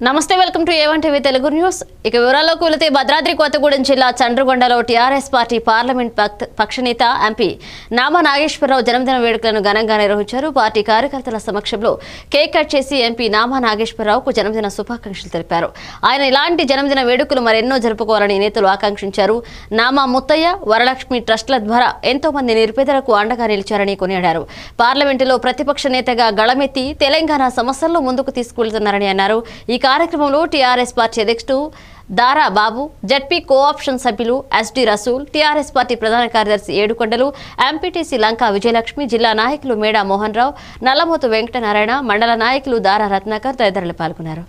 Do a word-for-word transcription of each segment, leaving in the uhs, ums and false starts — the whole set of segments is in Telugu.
నమస్తే welcome to A one TV Telugu news. ఇక వివరాల్లోకి వెళితే భద్రాద్రి కొత్తగూడెం జిల్లా చండ్రగొండలో టీఆర్ఎస్ పార్టీ పార్లమెంట్ పక్షనేత ఎంపీ నామా నాగేశ్వరరావు జన్మదిన వేడుకలను ఘనంగా నిర్వహించారు. పార్టీ కార్యకర్తల సమక్షంలో కేక్ కట్ చేసి ఎంపీ నామా నాగేశ్వరరావుకు జన్మదిన శుభాకాంక్షలు తెలిపారు. ఆయన ఇలాంటి జన్మదిన వేడుకలు మరెన్నో జరుపుకోవాలని నేతలు ఆకాంక్షించారు. నామా ముత్తయ్య వరలక్ష్మి ట్రస్టుల ద్వారా ఎంతో మంది నిరుపేదలకు అండగా నిలిచారని కొనియాడారు. పార్లమెంటులో ప్రతిపక్ష నేతగా గళమెత్తి తెలంగాణ సమస్యలను ముందుకు తీసుకువెళ్తున్నారని అన్నారు. ఈ కార్యక్రమంలో టీఆర్ఎస్ పార్టీ అధ్యక్షుడు దారా బాబు, జడ్పీ కోఆప్షన్ సభ్యులు ఎస్డి రసూల్, టీఆర్ఎస్ పార్టీ ప్రధాన కార్యదర్శి ఏడుకొండలు, ఎంపీటీసీ లంకా విజయలక్ష్మి, జిల్లా నాయకులు మేడా మోహన్ రావు, నల్లమోతు వెంకటనారాయణ, మండల నాయకులు దారా రత్నాకర్ తదితరులు పాల్గొన్నారు.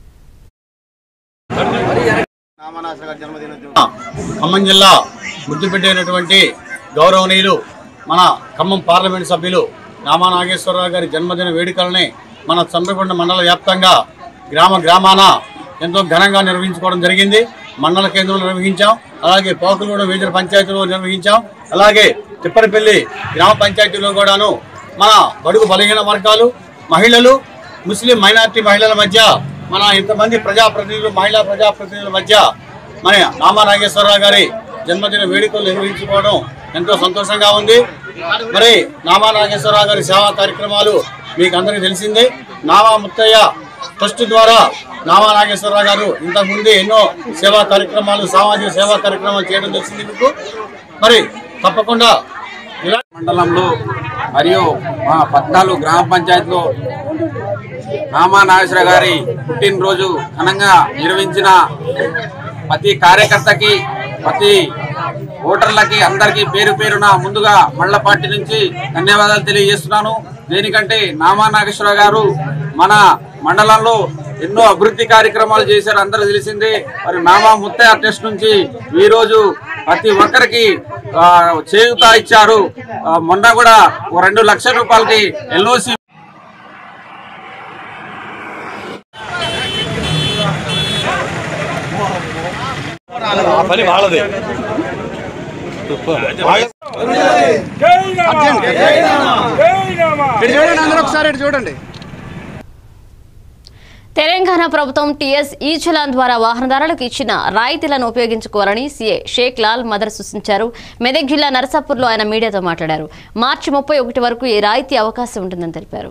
ఖమ్మం జిల్లా గుర్తుపెట్టేటువంటి గౌరవనీయులు మన ఖమ్మం పార్లమెంట్ సభ్యులు నామా నాగేశ్వరరావు గారి జన్మదిన వేడుకలని మన చంద్రగొండ మండల వ్యాప్తంగా గ్రామ గ్రామాన ఎంతో ఘనంగా నిర్వహించుకోవడం జరిగింది. మండల కేంద్రంలో నిర్వహించాం, అలాగే పోకలగూడ మేజర్ పంచాయతీలో నిర్వహించాం, అలాగే తిప్పరపల్లి గ్రామ పంచాయతీలో కూడాను మన బడుగు బలహీన వర్గాలు, మహిళలు, ముస్లిం మైనార్టీ మహిళల మధ్య మన ఇంతమంది ప్రజాప్రతినిధులు, మహిళా ప్రజాప్రతినిధుల మధ్య మన నామా నాగేశ్వరరావు గారి జన్మదిన వేడుకలు నిర్వహించుకోవడం ఎంతో సంతోషంగా ఉంది. మరి నామా నాగేశ్వరరావు గారి సేవా కార్యక్రమాలు మీకు అందరికీ తెలిసిందే. నామా ముత్తయ్య ట్రస్ట్ ద్వారా నామా నాగేశ్వరరావు గారు ఇంతకుముందే ఎన్నో సేవా కార్యక్రమాలు, సామాజిక సేవా కార్యక్రమాలు చేయడం తెలిసింది మీకు. మరి తప్పకుండా మండలంలో మరియు మా పద్నాలుగు గ్రామ పంచాయతీలో నామా నాగేశ్వర గారి పుట్టినరోజు ఘనంగా నిర్వహించిన ప్రతి కార్యకర్తకి, ప్రతి ఓటర్లకి, అందరికీ పేరు పేరున ముందుగా మండల పార్టీ నుంచి ధన్యవాదాలు తెలియజేస్తున్నాను. దేనికంటే నామా నాగేశ్వర గారు మన మండలంలో ఎన్నో అభివృద్ధి కార్యక్రమాలు చేశారు, అందరూ తెలిసిందే. మరి నామా ముత్తయ్య ట్రస్ట్ నుంచి ఈరోజు ప్రతి ఒక్కరికి చేయూత ఇచ్చారు. మొన్న కూడా రెండు లక్షల రూపాయలకి ఎల్ఓసి పని వాళ్ళదే. చూడండి. తెలంగాణ ప్రభుత్వం టీఎస్ ఈ చలాన్ ద్వారా వాహనదారులకు ఇచ్చిన రాయితీలను ఉపయోగించుకోవాలని సీఏ షేక్ లాల్ మదర్ సూచించారు. మెదక్ జిల్లా నరసాపూర్లో ఆయన మీడియాతో మాట్లాడారు. మార్చి ముప్పై ఒకటి వరకు ఈ రాయితీ అవకాశం ఉంటుందని తెలిపారు.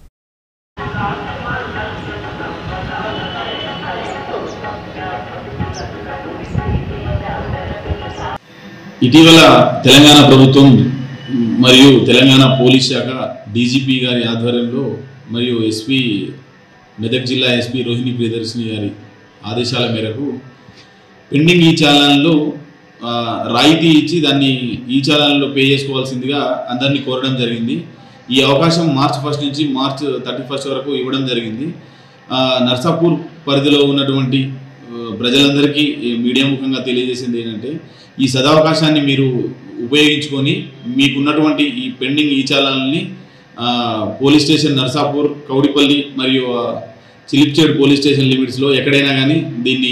ఇటీవల తెలంగాణ ప్రభుత్వం మరియు తెలంగాణ పోలీస్ శాఖ డీజీపీ గారి ఆధ్వర్యంలో మరియు ఎస్పీ మెదక్ జిల్లా ఎస్పీ రోహిణి ప్రియదర్శిని గారి ఆదేశాల మేరకు పెండింగ్ ఈ చాలన్లో రాయితీ ఇచ్చి దాన్ని ఈ చాలన్లో పే చేసుకోవాల్సిందిగా అందరినీ కోరడం జరిగింది. ఈ అవకాశం మార్చ్ ఫస్ట్ నుంచి మార్చ్ థర్టీ ఫస్ట్ వరకు ఇవ్వడం జరిగింది. నర్సాపూర్ పరిధిలో ఉన్నటువంటి ప్రజలందరికీ మీడియా ముఖంగా తెలియజేసింది ఏంటంటే, ఈ సదవకాశాన్ని మీరు ఉపయోగించుకొని మీకున్నటువంటి ఈ పెండింగ్ ఈ చాలన్ని పోలీస్ స్టేషన్ నర్సాపూర్, కౌడిపల్లి మరియు చిలిప్చేడ్ పోలీస్ స్టేషన్ లిమిట్స్లో ఎక్కడైనా కానీ దీన్ని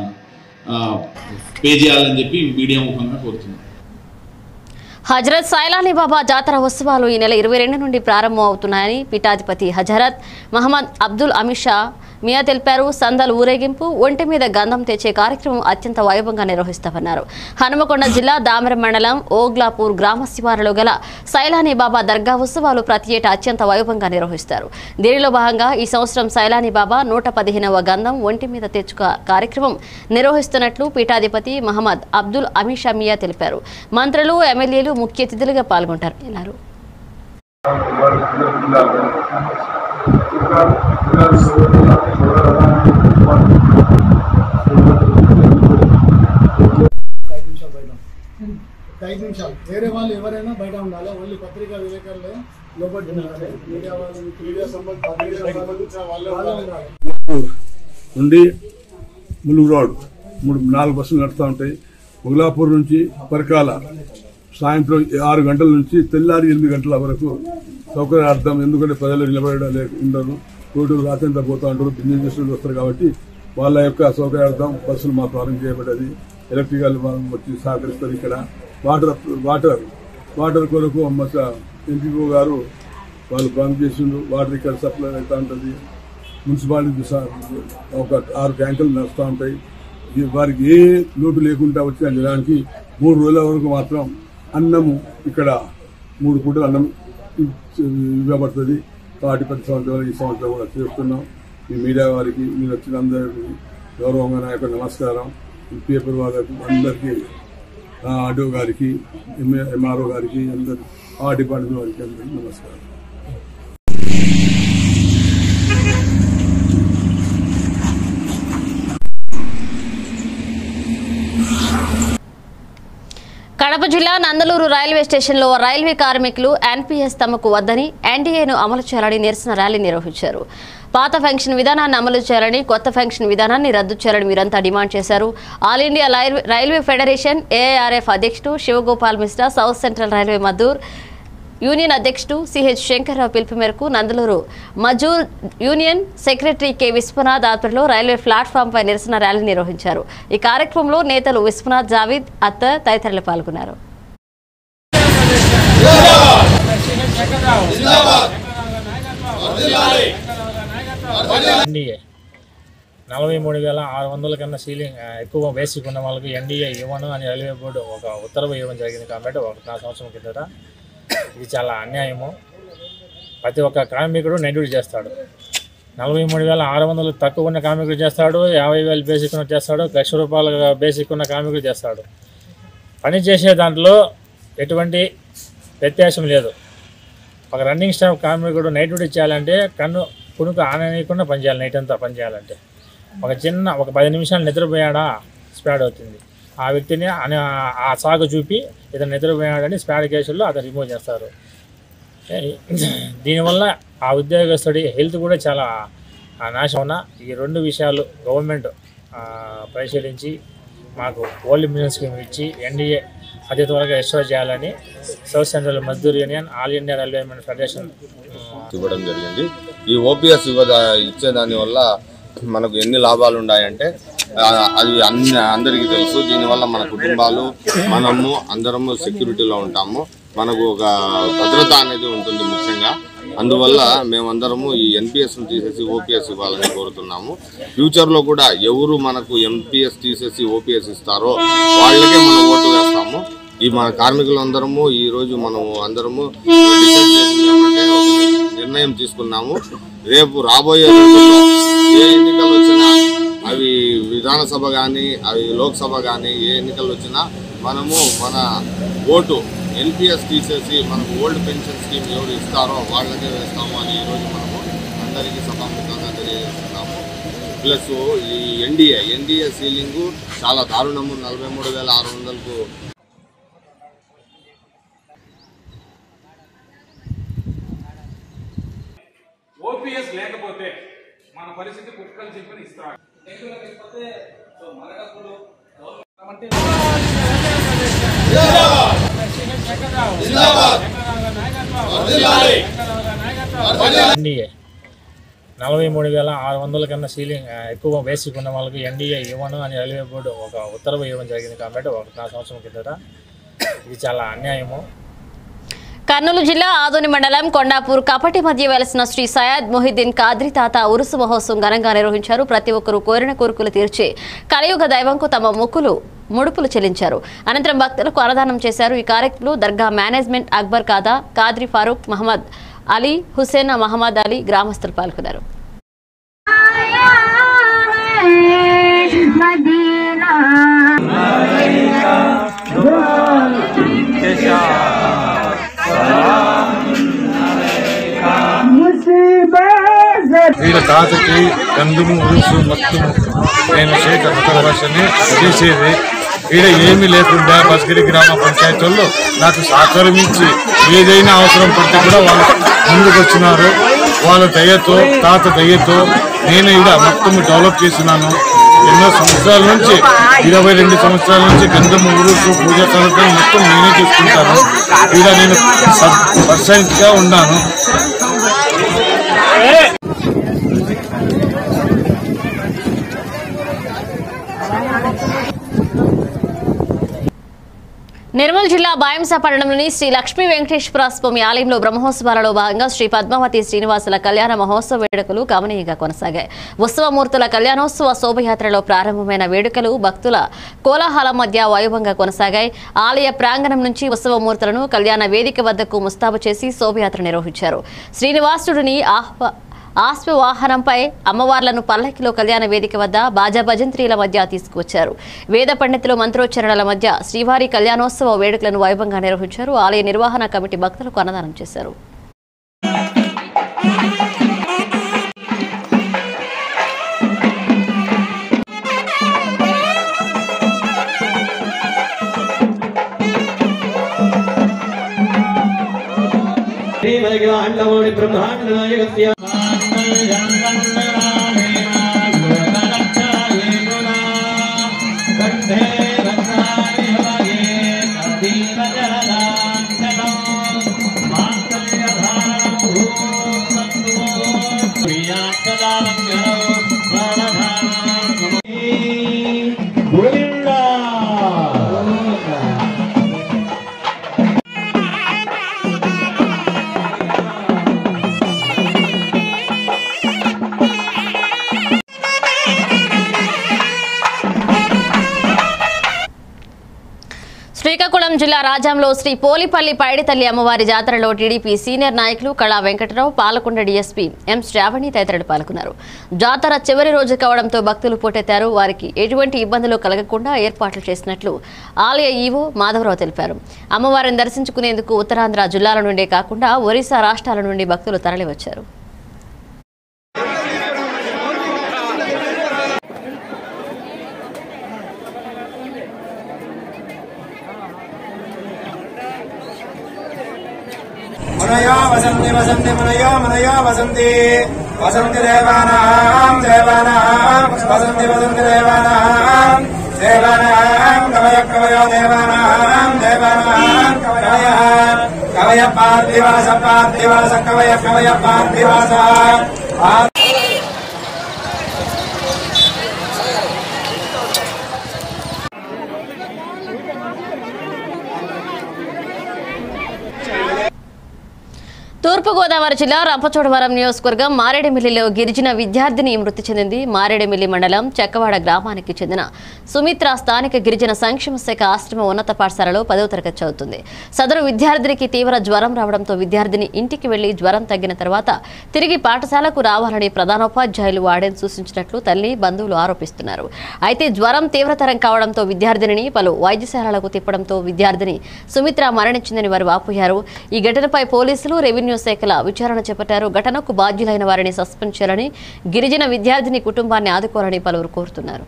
పే చేయాలని చెప్పి మీడియా ముఖంగా కోరుతున్నాం. హజరత్ సైలానీ బాబా జాతర ఉత్సవాలు ఈ నెల ఇరవై రెండు నుండి ప్రారంభం అవుతున్నాయని పీఠాధిపతి హజరత్ మహమ్మద్ అబ్దుల్ అమిషా మియా తెలిపారు. సందల్ ఊరేగింపు, ఒంటి మీద గంధం తెచ్చే కార్యక్రమం అత్యంత వైభవంగా నిర్వహిస్తామన్నారు. హనుమకొండ జిల్లా దామెర మండలం ఓగ్లాపూర్ గ్రామ శివారులో గల సైలానీ బాబా దర్గా ఉత్సవాలు ప్రతి ఏటా అత్యంత వైభవంగా నిర్వహిస్తారు. దీనిలో భాగంగా ఈ సంవత్సరం సైలానీ బాబా నూట పదిహేనవ గంధం ఒంటి మీద తెచ్చుక కార్యక్రమం నిర్వహిస్తున్నట్లు పీఠాధిపతి మహమ్మద్ అబ్దుల్ అమిషా మియా తెలిపారు. మంత్రులు, ఎమ్మెల్యేలు ముఖ్య అతిథులుగా పాల్గొంటారు అన్నారు. ఐదు నిమిషాలు వేరే వాళ్ళు ఎవరైనా బయట ఉండాలి. ఓన్లీ పత్రికా విలేకరులే లోపల మీడియా వాళ్ళు, మీడియా సంబంధించిన నుండి ములుగు రోడ్ మూడు నాలుగు బస్సులు నడుస్తూ ఉంటాయి. మొగలాపూర్ నుంచి పరకాల సాయంత్రం ఆరు గంటల నుంచి తెల్లారి ఎనిమిది గంటల వరకు సౌకర్యార్థం. ఎందుకంటే ప్రజలు నిలబడే ఉండరు, రోడ్డు రాత్రంతా పోతూ ఉంటారు, బిజినెస్ చేస్తున్న వస్తారు కాబట్టి వాళ్ళ యొక్క సౌకర్యార్థం బస్సులు మా ప్రారంభం చేయబడ్డది. ఎలక్ట్రికల్ వచ్చి సహకరిస్తారు. ఇక్కడ వాటర్ వాటర్ వాటర్ కొరకు ఎంపీఓ గారు వాళ్ళు ప్రారంభం చేసిండ్రు. వాటర్ ఇక్కడ సప్లై అవుతూ ఉంటుంది. మున్సిపాలిటీ ఒక ఆరు ట్యాంకులు నడుస్తూ ఉంటాయి. వారికి ఏ లోటు లేకుండా వచ్చిన జనానికి మూడు రోజుల వరకు మాత్రం అన్నము ఇక్కడ మూడు పూటలు అన్నం ఇవ్వబడుతుంది. కాబట్టి ప్రతి సంవత్సరం ఈ సంవత్సరం కూడా చేస్తున్నాం. మీ మీడియా వారికి మీరు వచ్చిన అందరికీ గౌరవంగా నా యొక్క నమస్కారం. పేపర్ వాళ్ళకు అందరికీ ఆర్డీఓ గారికి ఎంఆర్ఓ గారికి అందరు ఆ డిపార్ట్మెంట్ వారికి అందరికీ నమస్కారం. కడప జిల్లా నందలూరు రైల్వే స్టేషన్లో రైల్వే కార్మికులు ఎన్పీఎస్ తమకు వద్దని ఎన్డీఏను అమలు చేయాలని నిరసన ర్యాలీ నిర్వహించారు. పాత పెన్షన్ విధానాన్ని అమలు చేయాలని, కొత్త పెన్షన్ విధానాన్ని రద్దు చేయాలని వీరంతా డిమాండ్ చేశారు. All India railway federation AIRF అధ్యక్షుడు Shivgopal Mishra, south central railway Mazdoor union అధ్యక్షుడు సిహెచ్ శంకర్రావు పిలుపు మేరకు Nandaluru Mazdoor union secretary K Vishwanath ఆధ్వర్యంలో రైల్వే ప్లాట్ఫామ్ పై నిరసన ర్యాలీ నిర్వహించారు. ఈ కార్యక్రమంలో నేతలు విశ్వనాథ్, జావీద్, అత్తర్ తదితరులు పాల్గొన్నారు. నలభై మూడు వేల ఆరు వందల కన్నా సీలింగ్ ఎక్కువ బేసిక్ ఉన్న వాళ్ళకి ఎన్డీఏ ఇవ్వను అని రైల్వే బోర్డు ఒక ఉత్తర్వు ఇవ్వడం జరిగింది. కాబట్టి ఒక నాలుగు సంవత్సరం కిందట ఇది చాలా అన్యాయము. ప్రతి ఒక్క కార్మికుడు నెడ్యూటీ చేస్తాడు. నలభై మూడు వేల ఆరు వందలు తక్కువ ఉన్న కార్మికుడు చేస్తాడు, యాభై వేలు బేసిక్ ఉన్న చేస్తాడు, లక్ష రూపాయల బేసిక్ ఉన్న కార్మికుడు చేస్తాడు. పని చేసే దాంట్లో ఎటువంటి వ్యత్యాసం లేదు. ఒక రన్నింగ్ స్టాఫ్ కార్మికుడు నైట్ డ్యూటీ చేయాలంటే కన్ను కునుకు ఆననీయకుండా పనిచేయాలి. నైట్ అంతా పనిచేయాలంటే ఒక చిన్న ఒక పది నిమిషాలు నిద్రపోయాడా స్పాడ్ అవుతుంది. ఆ వ్యక్తిని ఆ సాగు చూపి ఇతను నిద్రపోయాడని స్పాడ్ కేసుల్లో అతను రిమూవ్ చేస్తారు. దీనివల్ల ఆ ఉద్యోగస్తుడి హెల్త్ కూడా చాలా నాశనం. ఉన్న ఈ రెండు విషయాలు గవర్నమెంట్ పరిశీలించి మాకు ఓల్డ్ మిషన్ స్కీమ్ ఇచ్చి ఎన్డీఏ అతి త్వరగా రిస్టోర్ చేయాలని south central Mazdoor union, all India railway federation ఇవ్వడం జరిగింది. ఈ ఓపీఎస్ ఇవ్వ ఇచ్చేదాని వల్ల మనకు ఎన్ని లాభాలు ఉన్నాయంటే అది అన్ని అందరికీ తెలుసు. దీనివల్ల మన కుటుంబాలు మనము అందరము సెక్యూరిటీలో ఉంటాము. మనకు ఒక భద్రత అనేది ఉంటుంది ముఖ్యంగా. అందువల్ల మేమందరము ఈ ఎన్పిఎస్ను తీసేసి ఓపీఎస్ ఇవ్వాలని కోరుతున్నాము. ఫ్యూచర్లో కూడా ఎవరు మనకు ఎంపీఎస్ తీసేసి ఓపీఎస్ ఇస్తారో వాళ్ళకే మనం ఓటు వేస్తాము. ఈ మన కార్మికులందరము ఈరోజు మనము అందరము డిసైడ్ చేసింది ఏమంటే ఒక నిర్ణయం తీసుకున్నాము. రేపు రాబోయే రోజుల్లో ఏ ఎన్నికలు వచ్చినా, అవి విధానసభ కానీ అవి లోక్సభ కానీ ఏ ఎన్నికలు వచ్చినా మనము మన ఓటు ఎన్పిఎస్ తీసేసి మనకు ఓల్డ్ పెన్షన్ స్కీమ్ ఎవరు ఇస్తారో వాళ్ళకే వేస్తాము అని ఈరోజు మనము అందరికీ సభాముఖంగా తెలియజేస్తున్నాము. ప్లస్ ఈ ఎన్డీఏ ఎన్డీఏ సీలింగు చాలా దారుణము. నలభై మూడు వేల ఆరు వందలకు ఓపీఎస్ లేకపోతే మన పరిస్థితి కుక్కలు చెప్పని ఇస్తారు. ఎన్డీఏ నలభై మూడు వేల ఆరు వందల కన్నా సీలింగ్ ఎక్కువ బేసిక్ ఉన్న వాళ్ళకి ఎన్డీఏ ఇవ్వను అని రైల్వే బోర్డు ఒక ఉత్తర్వు ఇవ్వడం జరిగింది. కాబట్టి ఒక నాలుగు సంవత్సరం కిందట ఇది చాలా అన్యాయము. కర్నూలు జిల్లా ఆదోని మండలం కొండాపూర్ కపటి మధ్య వెలసిన శ్రీ సయ్యద్ మొహిద్దీన్ కాద్రి తాత ఉరుసు మహోత్సవం ఘనంగా నిర్వహించారు. ప్రతి ఒక్కరూ కోరిన కోరికలు తీర్చి కలియుగ దైవంకు తమ మొక్కులు ముడుపులు చెల్లించారు. అనంతరం భక్తులకు అన్నదానం చేశారు. ఈ కార్యక్రమంలో దర్గా మేనేజ్మెంట్ అక్బర్ కాదా, కాద్రి ఫారూక్, మహమ్మద్ అలీ, హుసేన్ మహమ్మద్ అలీ గ్రామస్తులు పాల్గొన్నారు. వీళ్ళ తాతకి గంధము ఉరుసు మత్తుము నేను షేక్ అఖ్తర్ భాషని చేసేది. ఈడ ఏమీ లేకుండా బస్గిరి గ్రామ పంచాయతీల్లో నాకు సహకరించి ఏదైనా అవసరం పడితే కూడా వాళ్ళు ముందుకు వచ్చినారు. వాళ్ళ దయతో తాత దయతో నేను ఈడ మొత్తం డెవలప్ చేసినాను. ఎన్నో సంవత్సరాల నుంచి ఇరవై రెండు సంవత్సరాల నుంచి గంధము ఉరుసు పూజ సౌకర్యం మొత్తం నేనే చూసుకుంటాను. ఈడ నేను సబ్ పర్సెంట్గా ఉన్నాను. నిర్మల్ జిల్లా బాయంస పట్టణంలోని శ్రీ లక్ష్మీ వెంకటేశ్వర స్వామి ఆలయంలో బ్రహ్మోత్సవాలలో భాగంగా శ్రీ పద్మావతి శ్రీనివాసుల కళ్యాణ మహోత్సవ వేడుకలు గమనీయంగా కొనసాగాయి. ఉత్సవమూర్తుల కళ్యాణోత్సవ శోభయాత్రలో ప్రారంభమైన వేడుకలు భక్తుల కోలాహలం మధ్య వైభవంగా కొనసాగాయి. ఆలయ ప్రాంగణం నుంచి ఉత్సవమూర్తులను కళ్యాణ వేదిక వద్దకు ముస్తాబు చేసి శోభయాత్ర నిర్వహించారు. శ్రీనివాసుడిని ఆహ్వా ఆశ్వవాహనంపై అమ్మవార్లను పల్లకిలో కళ్యాణ వేదిక వద్ద బాజా భజంత్రీల మధ్య తీసుకువచ్చారు. వేద పండితులు మంత్రోచ్చరణల మధ్య శ్రీవారి కళ్యాణోత్సవ వేడుకలను వైభవంగా నిర్వహించారు. ఆలయ నిర్వహణ కమిటీ భక్తులకు అన్నదానం చేశారు. శ్రీకాకుళం జిల్లా రాజాంలో శ్రీ పోలిపల్లి పైడితల్లి అమ్మవారి జాతరలో టీడీపీ సీనియర్ నాయకులు కళా వెంకటరావు, పాలకొండ డీఎస్పీ ఎం శ్రావణి తదితరులు పాల్గొన్నారు. జాతర చివరి రోజు కావడంతో భక్తులు పోటెత్తారు. వారికి ఎటువంటి ఇబ్బందులు కలగకుండా ఏర్పాట్లు చేసినట్లు ఆలయ ఈవో మాధవరావు తెలిపారు. అమ్మవారిని దర్శించుకునేందుకు ఉత్తరాంధ్ర జిల్లాల నుండే కాకుండా ఒరిస్సా రాష్ట్రాల నుండి భక్తులు తరలివచ్చారు. मनयो वसन्ति वसन्ति मनयो मनयो वसन्ति वसन्ति देवानां देवानां वसन्ति वसन्ति देवानां देवानां कवय कवयो देवानां देवानां कवयः कवय पार्थिवास पार्थिवास कवय कवय पार्थिवास తూర్పుగోదావరి జిల్లా రంపచోడవరం నియోజకవర్గం మారేడుమిల్లిలో గిరిజన విద్యార్థిని మృతి చెందింది. మారేడుమిల్లి మండలం చెక్కవాడ గ్రామానికి చెందిన సుమిత్ర స్థానిక గిరిజన సంక్షేమ శాఖ ఆశ్రమ ఉన్నత పాఠశాలలో పదవ తరగతి చదువుతుంది. సదరు విద్యార్థినికి తీవ్ర జ్వరం రావడంతో విద్యార్థిని ఇంటికి వెళ్లి జ్వరం తగ్గిన తర్వాత తిరిగి పాఠశాలకు రావాలని ప్రధానోపాధ్యాయులు వార్డెన్ సూచించినట్లు తల్లి, బంధువులు ఆరోపిస్తున్నారు. అయితే జ్వరం తీవ్రతరం కావడంతో విద్యార్థినిని పలు వైద్యశాలలకు తిప్పడంతో విద్యార్థిని సుమిత్ర మరణించిందని వారు వాపోయారు. ఈ ఘటనపై పోలీసులు, రెవెన్యూ శాఖల విచారణ చేపట్టారు. ఘటనకు బాధ్యులైన వారిని సస్పెండ్ చేయాలని, గిరిజన విద్యార్థిని కుటుంబాన్ని ఆదుకోవాలని పలువురు కోరుతున్నారు.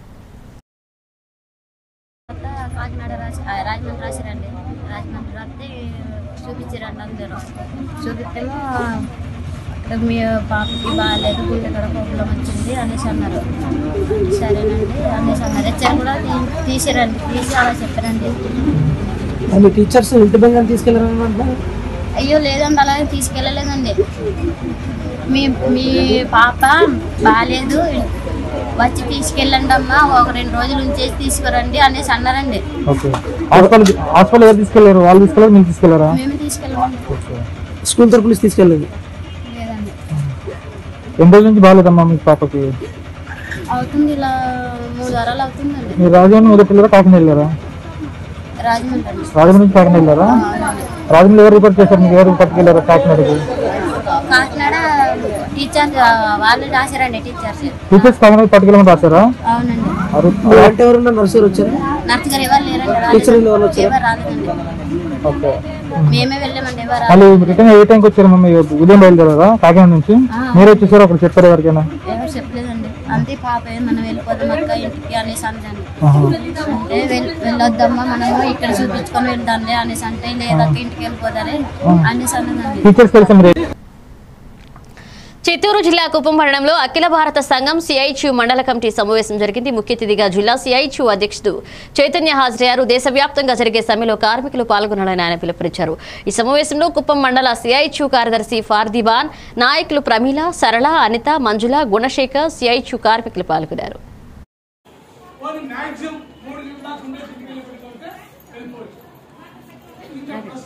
రాజమండ్రి రాసిరండి రాజమండ్రి రాస్తే చూపించారండి అందరూ చూపిస్తేమో అక్కడ మీ పాపకి బాగాలేదు, గుండె కూడా ప్రాబ్లం వచ్చింది అనేసి అన్నారు. సరేనండి అనేసి అన్నారు. హెచ్ఆర్ కూడా తీసిరండి తీసి అలా చెప్పారండి. టీచర్స్ ఇంటి బంగారం తీసుకెళ్ళారన్నమాట. అయ్యో లేదండి, అలాగే తీసుకెళ్ళలేదండి. మీ మీ పాప బాగాలేదు, వచ్చి తీసుకెళ్ళండి అమ్మా, ఒక రెండు రోజులు ఉంచేసి తీసుకురండి అనేసి అన్నారండి. హాస్పిటల్ ఎవరు తీసుకెళ్లారు? వాళ్ళు తీసుకెళ్ళారు, మేము తీసుకెళ్లారా? మేము తీసుకెళ్ళాము. స్కూల్ తరపు నుంచి తీసుకెళ్ళలేదు. లేదండి. ఎన్ని రోజుల నుంచి బాగాలేదమ్మా మీ పాపకి? అవుతుంది, ఇలా మూడు వారాలు అవుతుందండి. మీరు రాజమండ్రి మొదటి వెళ్ళారా, కాకినాడ వెళ్ళారా? రాజమండ్రి. రాజమండ్రి నుంచి కాకినాడ వెళ్ళారా? రాజమండ్రి ఎవరు రిపోర్ట్ చేశారు? మీకు ఎవరు పట్టుకెళ్ళారా కాకినాడకు? కాకినాడ టీచర్ వాళ్ళు రాశారండి. టీచర్స్ టీచర్స్ కాకినాడ పట్టుకెళ్ళమని రాశారా? అవునండి. అంటే ఎవరున్నారు? నర్సరీ వచ్చారు? నర్సు గారు ఎవరు లేరండి. ఎవరు రాలేదండి. ఓకే, మేమే వెళ్ళామండి. ఎవరు మళ్ళీ రిటర్న్ ఏ టైంకి వచ్చారు? మమ్మీ ఉదయం బయలుదేరారా కాకినాడ నుంచి? మీరే వచ్చేసారు? అక్కడ చెప్పారు ఎవరికైనా? ఎవరు చెప్పలేదండి. అంతే పాప మనం వెళ్ళిపోదాం అక్క ఇంటికి అనేసి అందండి. అంటే వెళ్ళొద్దమ్మా, మనము ఇక్కడ చూపించుకొని వెళ్దాంలే అనేసి అంటే, లేదక్క ఇంటికి వెళ్ళిపోదాలి అనేసి అన్నదండి. చిత్తూరు జిల్లా కుప్పం మండలంలో అఖిల భారత సంఘం సిఐటియు మండల కమిటీ సమావేశం జరిగింది. ముఖ్య అతిథిగా జిల్లా సిఐటియు అధ్యక్షుడు చైతన్య హాజరయ్యారు. దేశవ్యాప్తంగా జరిగే సమ్మెలో కార్మికులు పాల్గొనాలని ఆయన పిలుపునిచ్చారు. ఈ సమావేశంలో కుప్పం మండల సిఐటియు కార్యదర్శి ఫార్దిబాన్, నాయకులు ప్రమీల, సరళ, అనిత, మంజుల, గుణశేఖర్, సిఐటియు కార్మికులు పాల్గొన్నారు.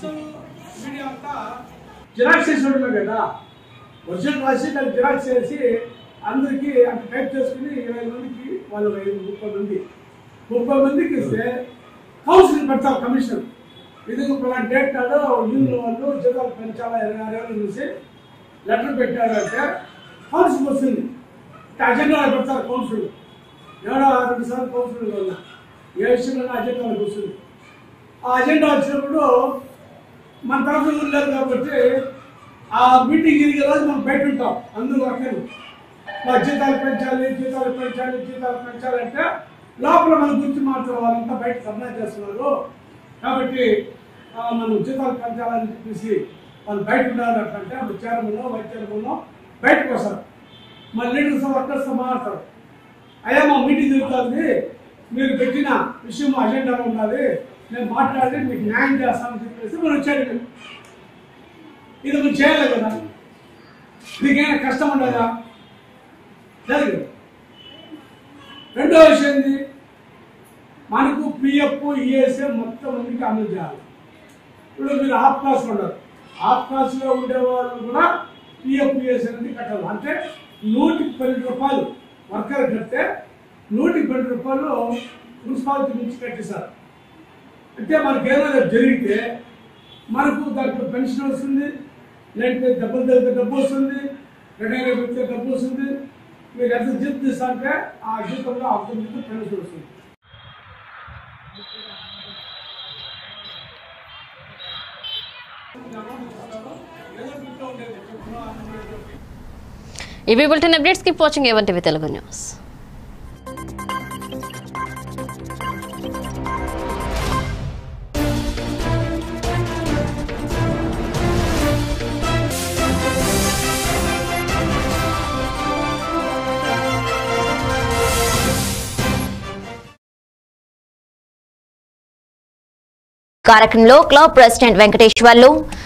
పరిస్థితి. మీడియా అంతా జిరాక్స్ చేసి ఉండమే కదా, ఒరిజినల్ రాసి దాన్ని జిరాక్స్ చేసి అందరికీ అంటే టైప్ చేసుకుని ఇరవై మందికి వాళ్ళు ముప్పై మంది ముప్పై మందికి ఇస్తే కౌన్సిలింగ్ పెడతారు కమిషన్. ఇది పలానా డేట్ కాదు యూనియన్ వాళ్ళు జీతాలు పెంచాలా ఇరవై ఆరు ఏళ్ళు చూసి లెటర్ పెట్టారంటే కౌన్సిల్ వస్తుంది. అజెండా పెడతారు కౌన్సిల్. ఎవరో రెండు సార్లు కౌన్సిల్ వల్ల ఏ విషయంలో అజెండా వాళ్ళకి వస్తుంది. ఆ అజెండా వచ్చినప్పుడు మన తరఫున లేదు కాబట్టి ఆ మీటింగ్ జరిగే రోజు మనం బయట ఉంటాం. అందరూ అక్కడ మా జీతాలు పెంచాలి జీతాలు పెంచాలి జీతాలు పెంచాలంటే లోపల మన గురించి మాత్రం వాళ్ళంతా బయట ధర్నా చేస్తున్నారు కాబట్టి మనం జీతాలు పెంచాలని చెప్పేసి వాళ్ళు బయట ఉండాలి అంటే అప్పుడు చైర్మన్ వైస్ చైర్మన్ బయటకు వస్తారు. మన లీడర్స్ వర్కర్స్తో మాట్లాడతారు. అయ్యా మా మీటింగ్ జరుగుతుంది, మీరు పెట్టిన విషయం అజెండాలో ఉండాలి, నేను మాట్లాడి మీకు న్యాయం చేస్తానని చెప్పేసి మనం వచ్చాడు. ఇది మనం చేయాలి కదా, మీకైనా కష్టం ఉండదా? జరిగింది. రెండో విషయం ఏంది, మనకు పిఎఫ్ ఈఎస్ఏ మొత్తం మందికి అమలు చేయాలి. ఇప్పుడు మీరు ఆఫ్ క్లాస్ ఉండరు, ఆఫ్ క్లాస్లో ఉండే వాళ్ళు కూడా పిఎఫ్ ఈఎస్ఏ అనేది కట్టాలి. అంటే నూటికి పన్నెండు రూపాయలు వర్కర్ కడితే నూటికి పన్నెండు రూపాయలు మున్సిపాలిటీ నుంచి కట్టేశారు. అంటే మనకి ఏదైనా జరిగితే మనకు దాంట్లో పెన్షన్ వస్తుంది, లేకపోతే డబ్బులు తెలిపితే డబ్బు వస్తుంది, రిటైర్ అయిపోతే డబ్బు వస్తుంది. మీరు ఎంత జీతం తీస్తారంటే ఆ జీతంలో అర్థం జీతం పెన్షన్ వస్తుంది. ఇవి bulletin updates. Keep watching A one TV Telugu news. కార్యక్రమంలో క్లబ్ ప్రెసిడెంట్ వెంకటేశ్వర్లు,